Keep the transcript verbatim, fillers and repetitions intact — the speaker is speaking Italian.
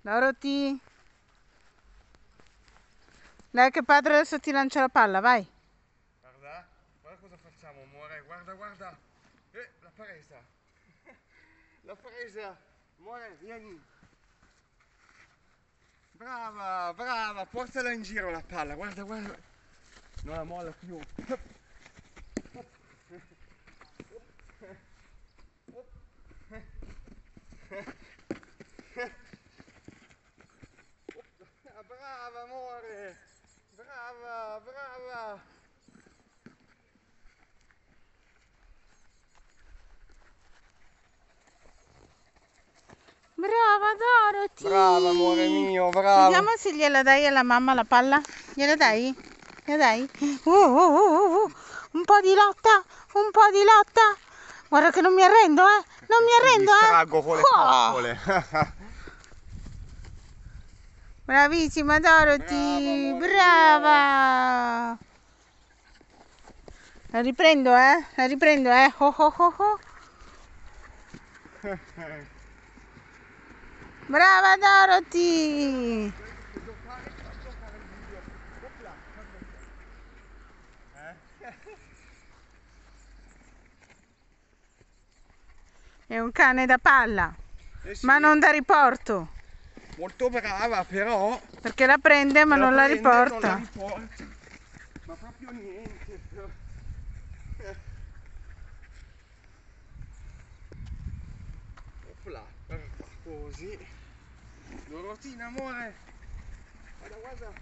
Dorothy, dai che padre adesso ti lancia la palla, vai. Guarda, guarda cosa facciamo, amore, guarda, guarda. Eh, l'ha presa. L'ha presa. Amore, vieni. Brava, brava, portala in giro la palla, guarda, guarda. Non la molla più. Brava, amore. Brava, brava. Brava Dorothy! Brava, amore mio, brava. Vediamo se gliela dai alla mamma la palla. Gliela dai? Gliela dai? Uh, uh, uh, uh. Un po' di lotta, un po' di lotta. Guarda che non mi arrendo, eh! Non mi arrendo, Mi eh! distraggo con le coccole. Bravissima Dorothy! Brava, amore Brava! La riprendo, eh? La riprendo, eh? Oh, oh, oh, oh. Brava Dorothy! Devo fare, devo fare il video. Opla, eh? È un cane da palla, Eh sì, ma non da riporto. molto brava però. Perché la prende ma la non la prende, non riporta. la riporta. Ma proprio niente. Opla, così. Dorotina, amore. Guarda, guarda.